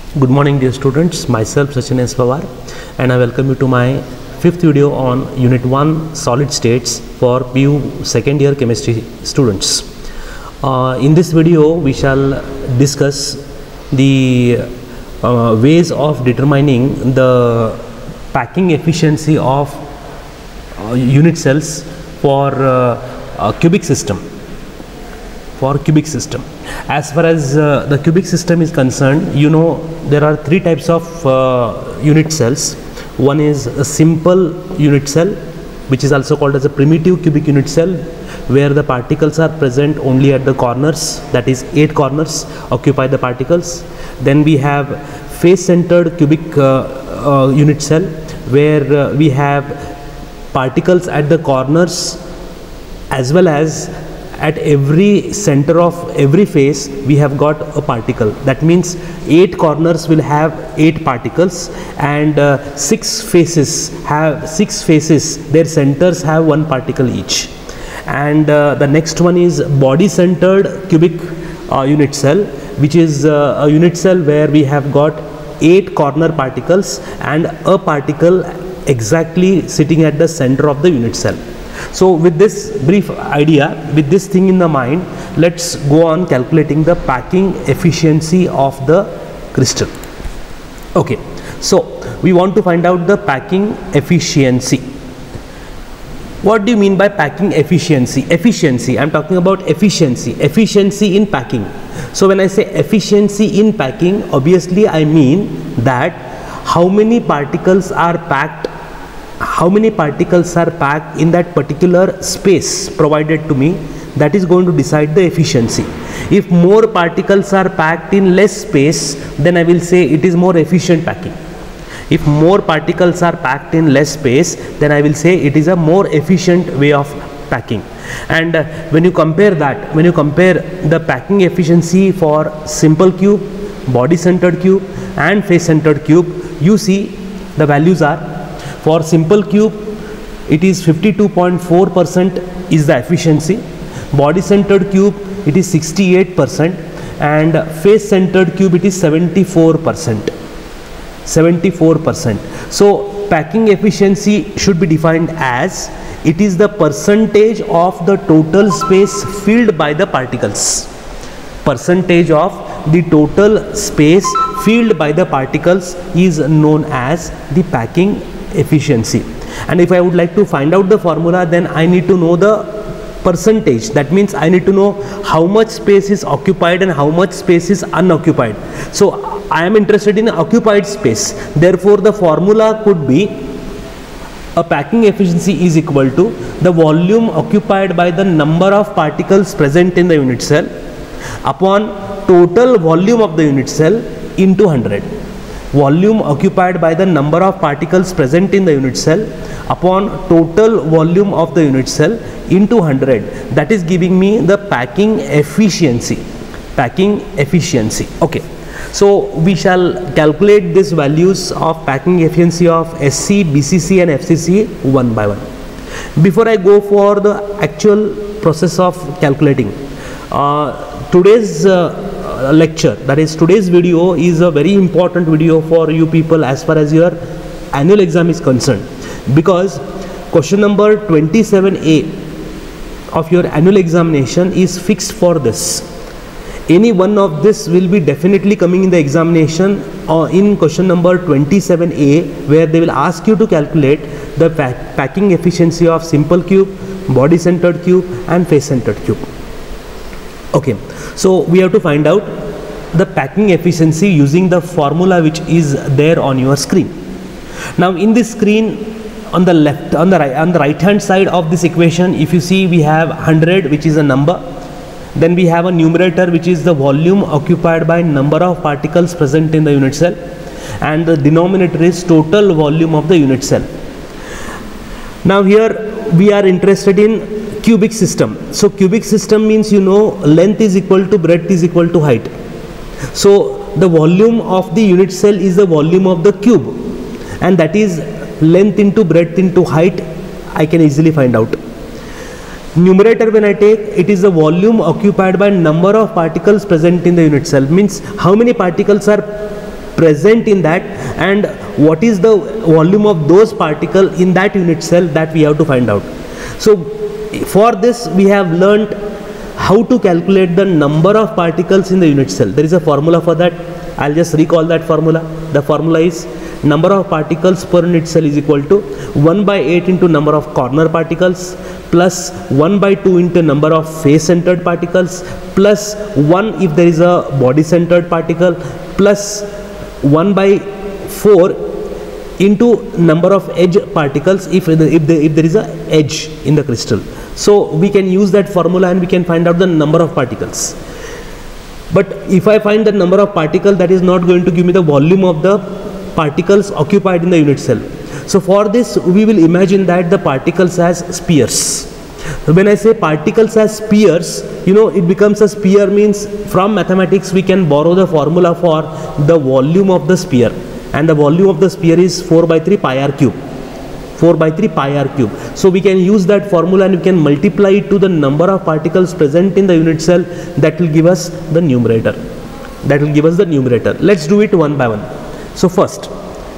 Good morning dear students, myself Sachin S. Pawar and I welcome you to my fifth video on Unit 1 Solid States for PU second year chemistry students. In this video we shall discuss the ways of determining the packing efficiency of unit cells for cubic system. As far as the cubic system is concerned, you know there are three types of unit cells. One is a simple unit cell, which is also called as a primitive cubic unit cell, where the particles are present only at the corners, that is 8 corners occupy the particles. Then we have face centered cubic unit cell, where we have particles at the corners as well as at every center of every face we have got a particle. That means 8 corners will have 8 particles and 6 faces, their centers have 1 particle each. And the next one is body centered cubic unit cell, which is a unit cell where we have got 8 corner particles and a particle exactly sitting at the center of the unit cell. So with this brief idea, with this thing in the mind, let's go on calculating the packing efficiency of the crystal. Okay, so we want to find out the packing efficiency. What do you mean by packing efficiency? Efficiency, I am talking about efficiency in packing. So when I say efficiency in packing, obviously I mean that how many particles are packed in that particular space provided to me, that is going to decide the efficiency. If more particles are packed in less space, then I will say it is more efficient packing. If more particles are packed in less space, then I will say it is a more efficient way of packing. And when you compare the packing efficiency for simple cube, body centered cube and face centered cube, you see the values are: for simple cube it is 52.4% is the efficiency, body centered cube it is 68%, and face centered cube it is 74%. So packing efficiency should be defined as it is the percentage of the total space filled by the particles. Percentage of the total space filled by the particles is known as the packing efficiency. And if I would like to find out the formula, then I need to know the percentage. That means I need to know how much space is occupied and how much space is unoccupied. So I am interested in occupied space, therefore the formula could be a packing efficiency is equal to the volume occupied by the number of particles present in the unit cell upon total volume of the unit cell into 100. Volume occupied by the number of particles present in the unit cell upon total volume of the unit cell into 100. That is giving me the packing efficiency. Okay, so we shall calculate these values of packing efficiency of SC, BCC and FCC one by one. Before I go for the actual process of calculating, today's lecture, that is today's video, is a very important video for you people as far as your annual exam is concerned, because question number 27A of your annual examination is fixed for this. Any one of this will be definitely coming in the examination or in question number 27A, where they will ask you to calculate the packing efficiency of simple cube, body centered cube and face centered cube. Okay, so we have to find out the packing efficiency using the formula which is there on your screen. Now in this screen, on the right hand side of this equation, if you see, we have 100, which is a number. Then we have a numerator, which is the volume occupied by number of particles present in the unit cell, and the denominator is total volume of the unit cell. Now here we are interested in cubic system. So cubic system means, you know, length is equal to breadth is equal to height. So the volume of the unit cell is the volume of the cube, and that is length into breadth into height. I can easily find out. Numerator, when I take, it is the volume occupied by number of particles present in the unit cell, means how many particles are present in that, and what is the volume of those particles in that unit cell, that we have to find out. So for this we have learnt how to calculate the number of particles in the unit cell. There is a formula for that. I'll just recall that formula. The formula is number of particles per unit cell is equal to 1 by 8 into number of corner particles plus 1 by 2 into number of face centered particles plus 1 if there is a body centered particle plus 1 by 4 into number of edge particles if there is a edge in the crystal. So we can use that formula and we can find out the number of particles. But if I find the number of particles, that is not going to give me the volume of the particles occupied in the unit cell. So for this we will imagine that the particles as spheres. So when I say particles as spheres, you know, it becomes a sphere means from mathematics we can borrow the formula for the volume of the sphere, and the volume of the sphere is 4 by 3 pi r cube. 4 by 3 pi r cube. So we can use that formula and we can multiply it to the number of particles present in the unit cell. That will give us the numerator. That will give us the numerator. Let's do it one by one. So first,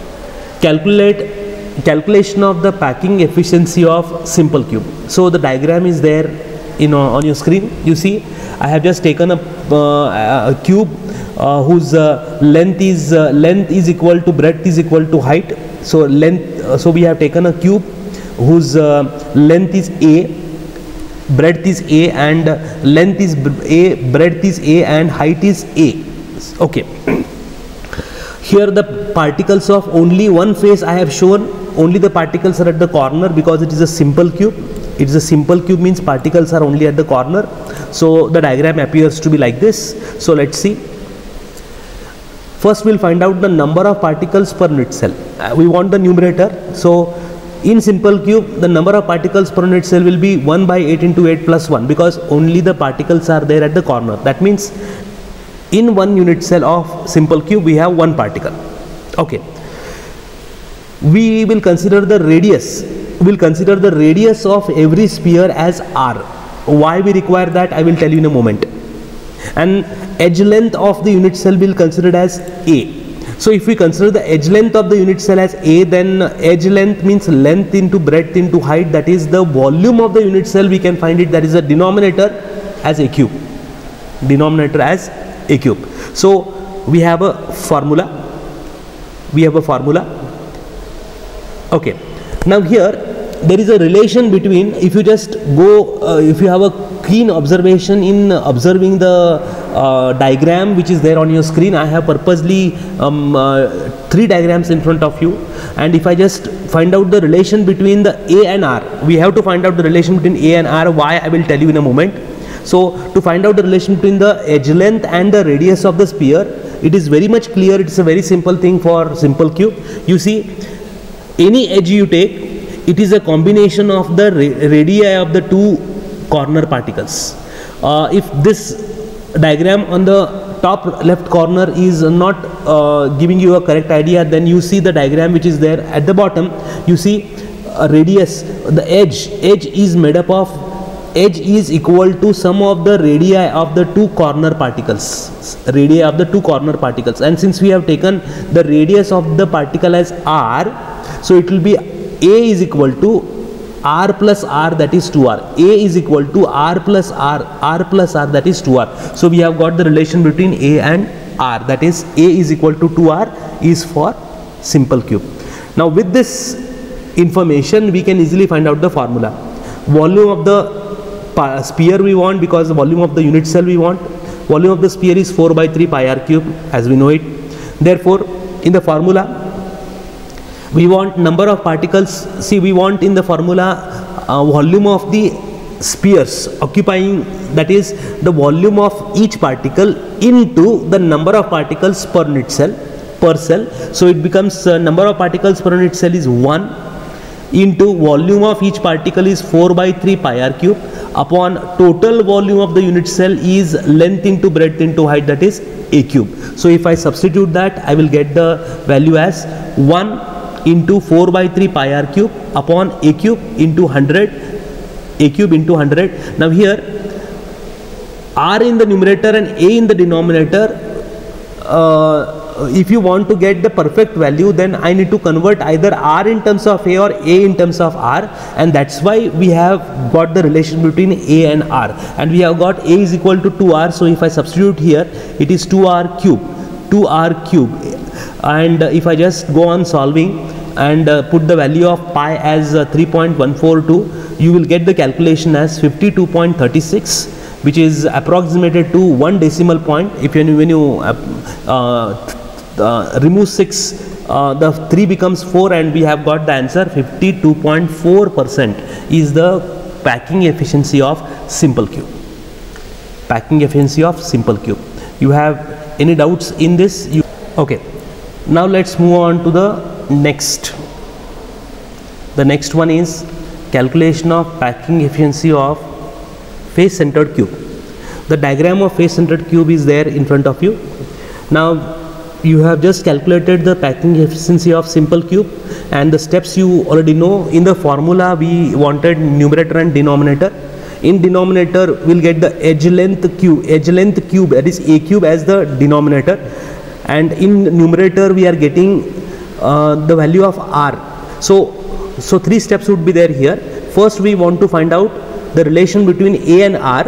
calculation of the packing efficiency of simple cube. So the diagram is there on your screen. You see, I have just taken a cube whose length is equal to breadth is equal to height. So so we have taken a cube whose length is A, breadth is A, and length is A, breadth is A, and height is A. Okay. Here the particles of only one face I have shown. Only the particles are at the corner because it is a simple cube. It is a simple cube means particles are only at the corner. So the diagram appears to be like this. So let's see. First we'll find out the number of particles per unit cell. We want the numerator. So in simple cube the number of particles per unit cell will be 1 by 8 into 8 plus 1 because only the particles are there at the corner. That means in one unit cell of simple cube we have one particle. Okay. We will consider the radius. We will consider the radius of every sphere as r. Why we require that I will tell you in a moment. And edge length of the unit cell will considered as a. So if we consider the edge length of the unit cell as a, then edge length means length into breadth into height, that is the volume of the unit cell. We can find it, that is the denominator as a cube. Denominator as a cube. So we have a formula. Okay. Now here there is a relation between, if you just go, if you have a keen observation in observing the diagram which is there on your screen, I have purposely 3 diagrams in front of you, and if I just find out the relation between the A and R, we have to find out the relation between A and R. Why I will tell you in a moment. So to find out the relation between the edge length and the radius of the sphere, it is very much clear. It is a very simple thing for simple cube. You see, any edge you take, it is a combination of the radii of the two corner particles. If this diagram on the top left corner is not giving you a correct idea, then you see the diagram which is there at the bottom. You see a radius, the edge is made up of, edge is equal to sum of the radii of the two corner particles. Radii of the two corner particles. And since we have taken the radius of the particle as r, so it will be A is equal to r plus r, that is 2r. A is equal to r plus r, r plus r, that is 2r. So we have got the relation between A and r, that is A is equal to 2r is for simple cube. Now with this information we can easily find out the formula. Volume of the sphere we want, because the volume of the unit cell we want. Volume of the sphere is 4 by 3 pi r cube as we know it. Therefore in the formula we want number of particles. See, we want in the formula volume of the spheres occupying, that is the volume of each particle into the number of particles per unit cell, per cell. So it becomes number of particles per unit cell is 1 into volume of each particle is 4 by 3 pi r cube upon total volume of the unit cell is length into breadth into height, that is a cube. So if I substitute that, I will get the value as 1 into 4 by 3 pi r cube upon a cube into 100, a cube into 100. Now here r in the numerator and a in the denominator, if you want to get the perfect value, then I need to convert either r in terms of a or a in terms of r, and that's why we have got the relation between a and r, and we have got a is equal to 2r. So if I substitute here, it is 2r cube, and if I just go on solving and put the value of pi as 3.142, you will get the calculation as 52.36, which is approximated to 1 decimal point. If when you remove 6, the 3 becomes 4, and we have got the answer 52.4% is the packing efficiency of simple cube. Packing efficiency of simple cube. You have any doubts in this? Okay. Now let's move on to the next. The next one is calculation of packing efficiency of face centered cube. The diagram of face centered cube is there in front of you. Now you have just calculated the packing efficiency of simple cube, and the steps you already know. In the formula we wanted numerator and denominator. In denominator we'll get the edge length cube, that is a cube, as the denominator, and in numerator we are getting the value of r. So 3 steps would be there here. First we want to find out the relation between a and r,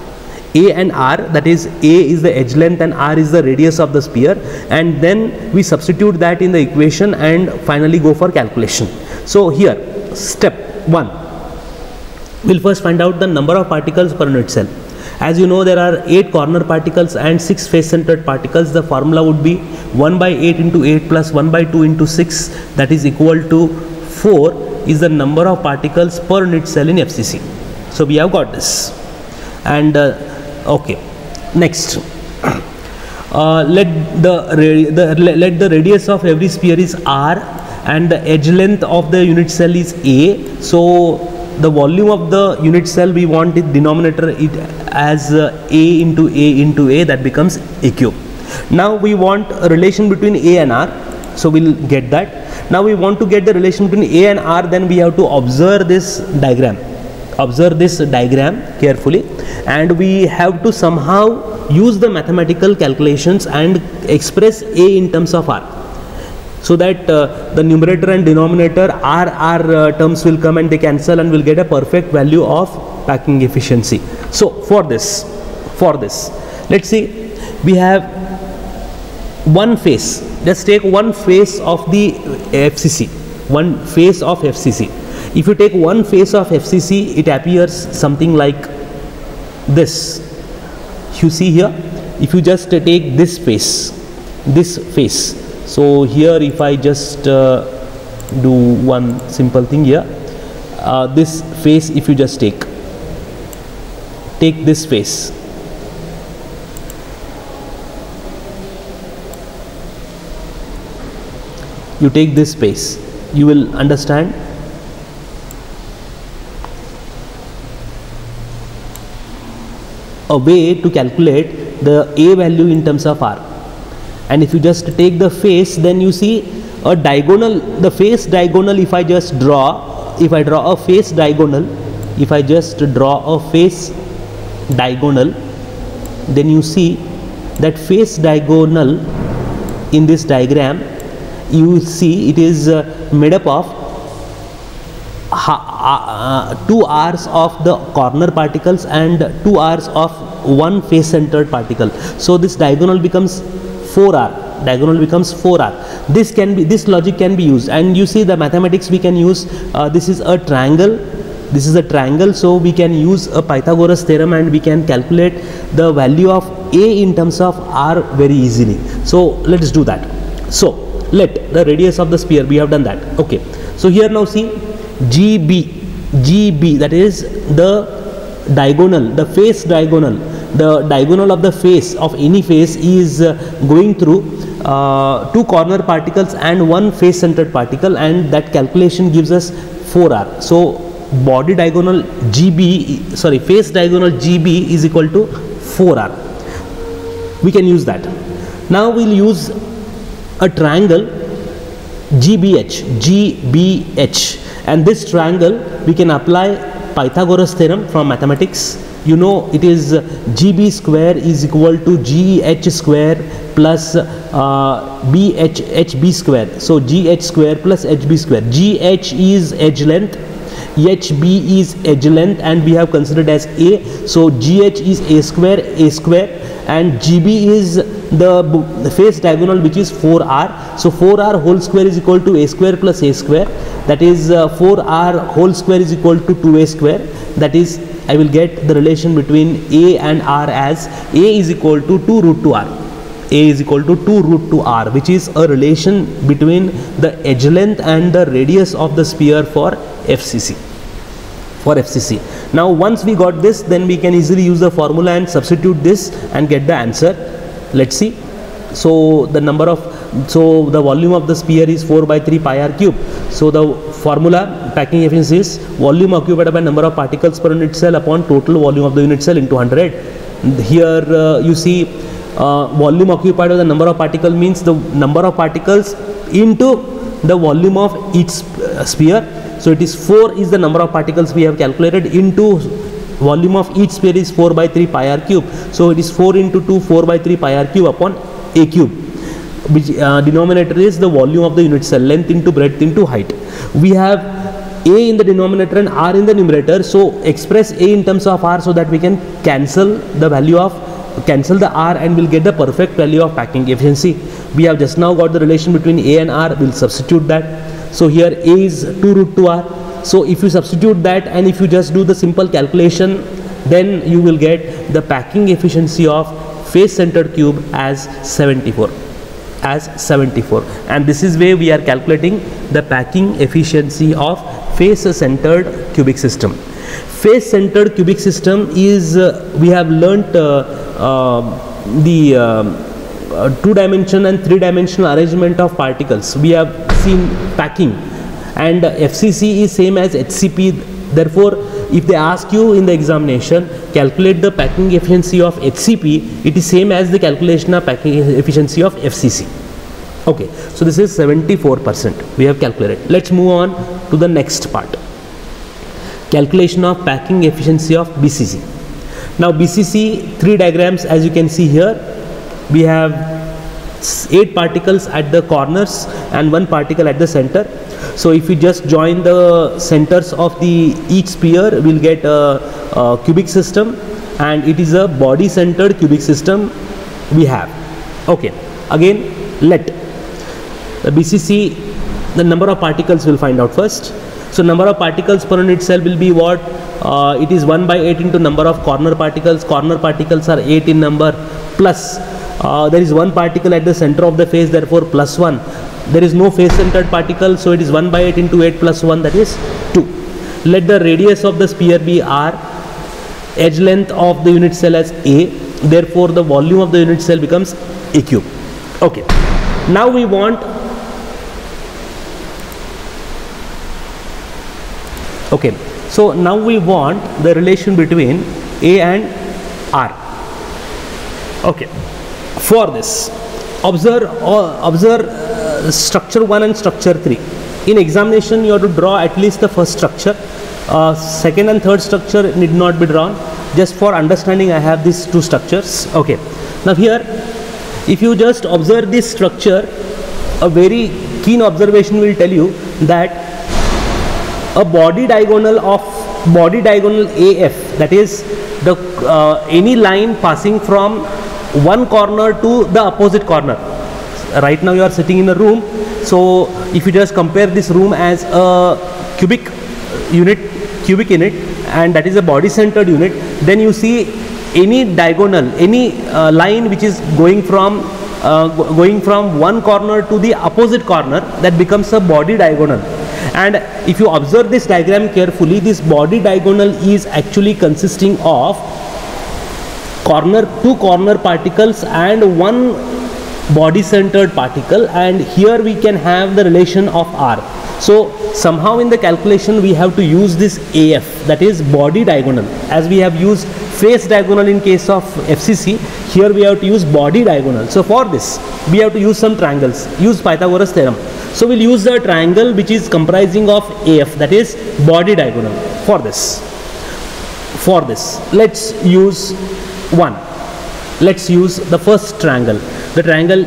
that is a is the edge length and r is the radius of the sphere, and then we substitute that in the equation and finally go for calculation. So here step 1, we'll first find out the number of particles per unit cell. As you know, there are 8 corner particles and 6 face centered particles. The formula would be 1 by 8 into 8 plus 1 by 2 into 6, that is equal to 4 is the number of particles per unit cell in FCC. So we have got this. And okay, next let the radius of every sphere is r, and the edge length of the unit cell is a. So the volume of the unit cell, we want it denominator it as a into a, that becomes a cube. Now we want a relation between a and r, so we'll get that. Now we want to get the relation between a and r, then we have to observe this diagram. Observe this diagram carefully, and we have to somehow use the mathematical calculations and express a in terms of r, so that the numerator and denominator r terms will come and they cancel, and we'll get a perfect value of packing efficiency. So for this let's see, we have one face. Let's take one face of the FCC, one face of FCC. If you take one face of FCC, it appears something like this. You see here, if you just take this face, so here if I just do one simple thing here, this face, if you just take this face, you take this face, you will understand a way to calculate the a value in terms of r. And if you just take the face, then you see a diagonal, the face diagonal. If I just draw, if I draw a face diagonal, then you see that face diagonal in this diagram, you will see it is made up of 2 r's of the corner particles and 2 r's of one face centered particle. So this diagonal becomes 4r. This logic can be used, and you see the mathematics we can use. This is a triangle, so we can use a Pythagoras theorem and we can calculate the value of a in terms of r very easily. So let's do that. So let the radius of the sphere, we have done that. Okay, so here now see GB, that is the diagonal, the face diagonal. The diagonal of the face of any face is going through 2 corner particles and 1 face centered particle, and that calculation gives us 4r. So body diagonal face diagonal GB is equal to 4r. We can use that. Now we'll use a triangle GBH, and this triangle we can apply Pythagoras theorem from mathematics, you know it is GB square is equal to GH square plus HB square. So GH square plus HB square. GH is edge length, HB is edge length, and we have considered as A. So GH is A square, and GB is the face diagonal, which is 4R. So 4R whole square is equal to A square plus A square. That is 4R whole square is equal to 2A square. That is, I will get the relation between A and R as A is equal to 2 root 2R. A is equal to 2 root 2R, which is a relation between the edge length and the radius of the sphere for FCC. Now once we got this, then we can easily use the formula and substitute this and get the answer. Let's see. So the volume of the sphere is 4 by 3 pi r cube. So the formula packing efficiency is volume occupied by number of particles per unit cell upon total volume of the unit cell into 100. Here you see volume occupied by the number of particles means the number of particles into the volume of each sphere. So it is 4 is the number of particles we have calculated, into volume of each sphere is 4 by 3 pi r cube. So it is 4 into 2, 4 by 3 pi r cube upon A cube, which denominator is the volume of the unit cell, length into breadth into height. We have A in the denominator and R in the numerator. So express A in terms of R so that we can cancel the R and we'll get the perfect value of packing efficiency. We have just now got the relation between A and R. We'll substitute that. So here A is 2 root 2R. So if you substitute that and if you just do the simple calculation, then you will get the packing efficiency of face centered cube as 74. And this is where we are calculating the packing efficiency of face centered cubic system. Face centered cubic system is we have learnt the 2-dimensional and 3-dimensional arrangement of particles. We have seen packing, and FCC is same as HCP. Therefore, if they ask you in the examination calculate the packing efficiency of HCP, it is same as the calculation of packing efficiency of FCC. Okay, so this is 74% we have calculated. Let's move on to the next part, calculation of packing efficiency of BCC. Now BCC, 3 diagrams as you can see here. We have 8 particles at the corners and 1 particle at the center. So if we just join the centers of each sphere, we'll get a cubic system, and it is a body centered cubic system we have. Okay, again let the BCC, the number of particles we'll find out first. So number of particles per unit cell will be what? It is 1 by 8 into number of corner particles. Corner particles are 8 in number, plus there is 1 particle at the center of the face, therefore plus 1. There is no face centered particle, so it is 1 by 8 into 8 plus 1, that is 2. Let the radius of the sphere be R, edge length of the unit cell as A, therefore the volume of the unit cell becomes A cube. Okay, now we want the relation between A and R. Okay, for this observe structure 1 and structure 3. In examination you have to draw at least the first structure. Second and third structure need not be drawn. Just for understanding I have these 2 structures. Okay, now here if you just observe this structure, a very keen observation will tell you that a body diagonal AF, that is the any line passing from one corner to the opposite corner. Right now you are sitting in a room, so if you just compare this room as a cubic unit, and that is a body centered unit, then you see any diagonal, any line which is going from one corner to the opposite corner, that becomes a body diagonal. And if you observe this diagram carefully, this body diagonal is actually consisting of 2 corner particles and 1 body centered particle, and here we can have the relation of R. So somehow in the calculation we have to use this AF, that is body diagonal. As we have used face diagonal in case of FCC, here we have to use body diagonal. So for this we have to use some triangles, use Pythagoras theorem. So we'll use the triangle which is comprising of AF, that is body diagonal, for this. for this, let's use one. Let's use the first triangle, the triangle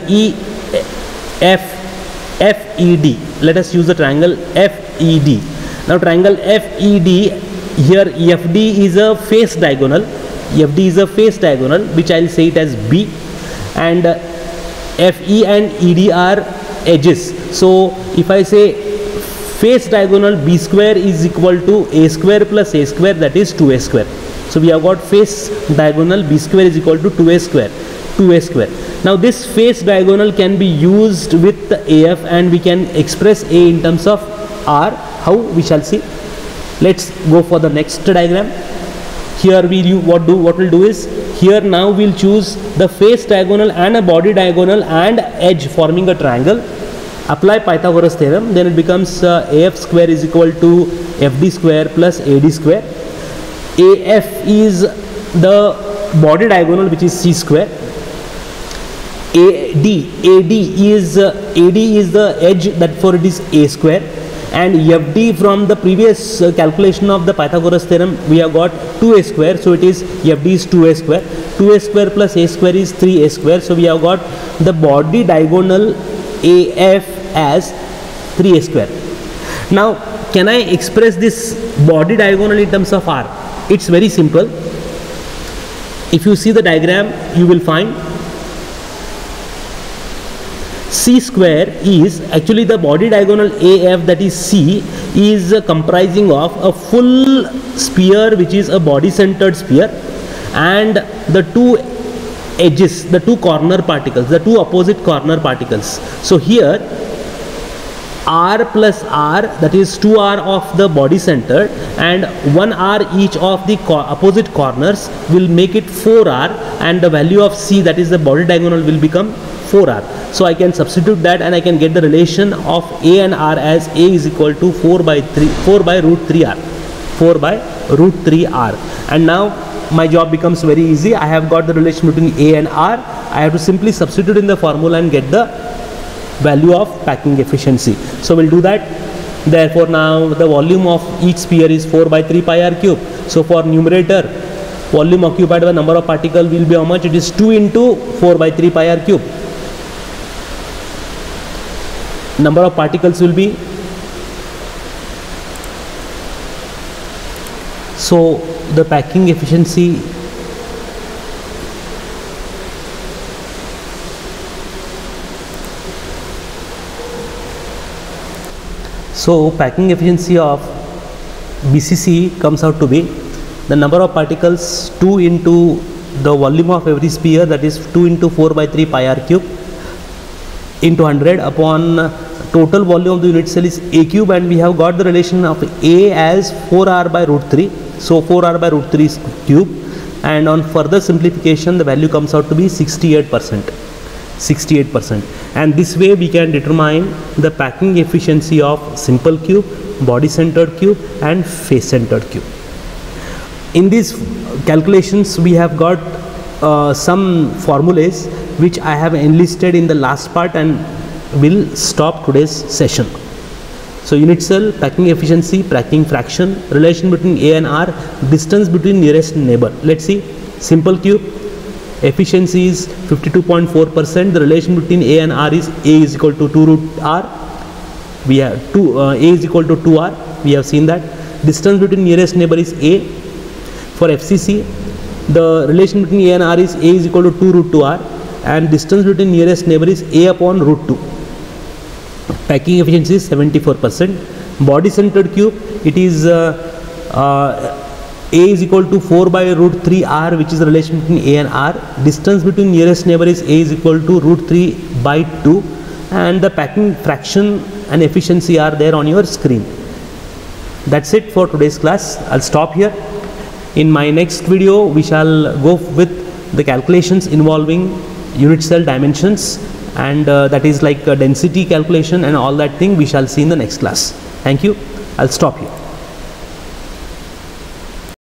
FED. Let us use the triangle FED. Now triangle FED, here FD is a face diagonal. FD is a face diagonal, which I'll say it as B, and FE and ED are edges. So if I say face diagonal B square is equal to A square plus A square, that is 2A square. So we have got face diagonal B square is equal to 2A square. Now this face diagonal can be used with the AF, and we can express A in terms of R. How? We shall see. Let's go for the next diagram. Here what we'll do is, here now we'll choose the face diagonal and a body diagonal and edge forming a triangle. Apply Pythagoras theorem, then it becomes AF square is equal to FD square plus AD square. AF is the body diagonal, which is C square. AD is the edge, therefore it is A square. And FD, from the previous calculation of the Pythagoras theorem, we have got 2A square, so it is FD is 2A square. 2A square plus A square is 3A square, so we have got the body diagonal AF as 3A square. Now can I express this body diagonal in terms of R? It's very simple. If you see the diagram, you will find C square is actually the body diagonal AF, that is C, is comprising of a full sphere, which is a body centered sphere, and the two edges, the two corner particles, the two opposite corner particles. So here R plus R, that is 2R of the body center and 1R each of the opposite corners, will make it 4R, and the value of C, that is the body diagonal, will become 4R. So I can substitute that, and I can get the relation of A and R as A is equal to 4 by root 3R. And now my job becomes very easy. I have got the relation between A and R. I have to simply substitute in the formula and get the value of packing efficiency. So we'll do that. Therefore now the volume of each sphere is 4 by 3 pi r cube. So for numerator, volume occupied by number of particles will be how much? It is 2 into 4 by 3 pi r cube. Number of particles will be, so the packing efficiency of BCC comes out to be the number of particles 2 into the volume of every sphere, that is 2 into 4 by 3 pi r cube into 100 upon total volume of the unit cell is A cube, and we have got the relation of A as 4R by root 3. So 4R by root 3 is cube, and on further simplification the value comes out to be 68%. And this way we can determine the packing efficiency of simple cube, body centered cube and face centered cube. In these calculations we have got some formulas which I have enlisted in the last part, and will stop today's session. So unit cell, packing efficiency, packing fraction, relation between A and R, distance between nearest neighbor. Let's see. Simple cube, efficiency is 52.4%. The relation between A and R is A is equal to 2 root R. We have A is equal to 2R. We have seen that. Distance between nearest neighbor is A. For FCC, the relation between A and R is A is equal to 2 root 2R, and distance between nearest neighbor is A upon root 2. Packing efficiency is 74%. Body centered cube, it is A is equal to 4 by root 3 R, which is the relation between A and R. Distance between nearest neighbor is A is equal to root 3 by 2, and the packing fraction and efficiency are there on your screen. That's it for today's class. I'll stop here. In my next video we shall go with the calculations involving unit cell dimensions, and that is like density calculation and all that thing we shall see in the next class. Thank you. I'll stop here.